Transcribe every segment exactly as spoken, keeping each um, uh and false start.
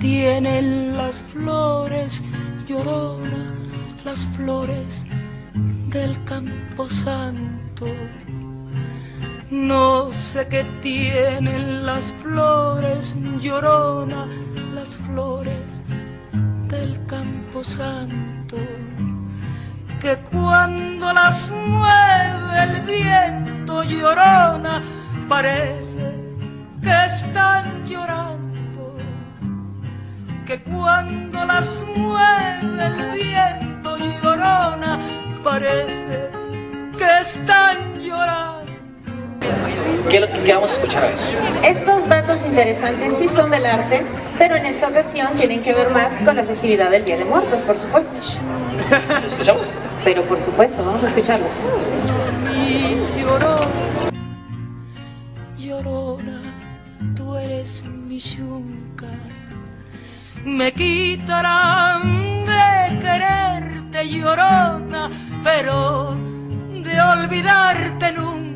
tienen las flores, Llorona, las flores del Camposanto. No sé qué tienen las flores, Llorona, las flores del Camposanto, que cuando las mueve el viento, Llorona, parece que están llorando, que cuando las mueve el viento, Llorona, parece que están llorando. ¿Qué, lo, ¿Qué vamos a escuchar hoy? Estos datos interesantes sí son del arte, pero en esta ocasión tienen que ver más con la festividad del Día de Muertos, por supuesto. ¿Lo escuchamos? Pero por supuesto, vamos a escucharlos. Llorona, Llorona, tú eres mi yunca. Me quitarán de quererte, Llorona, pero de olvidarte nunca.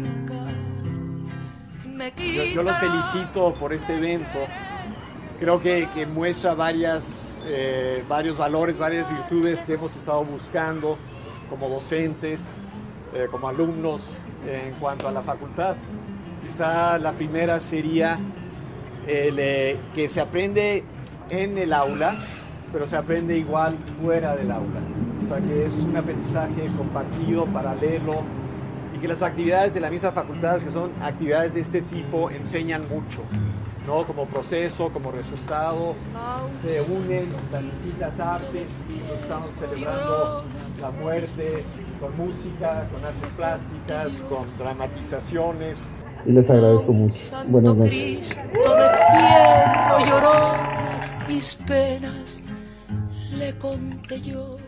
Yo, yo los felicito por este evento. Creo que, que muestra varias, eh, varios valores, varias virtudes que hemos estado buscando como docentes, eh, como alumnos eh, en cuanto a la facultad. Quizá la primera sería el, eh, que se aprende en el aula, pero se aprende igual fuera del aula. O sea, que es un aprendizaje compartido, paralelo, y que las actividades de la misma facultad, que son actividades de este tipo, enseñan mucho, ¿no? Como proceso, como resultado, se unen las distintas artes, y estamos celebrando la muerte con música, con artes plásticas, con dramatizaciones. Y les agradezco mucho. Buenas noches. Cristo de fierro, Llorona, mis penas le conté yo.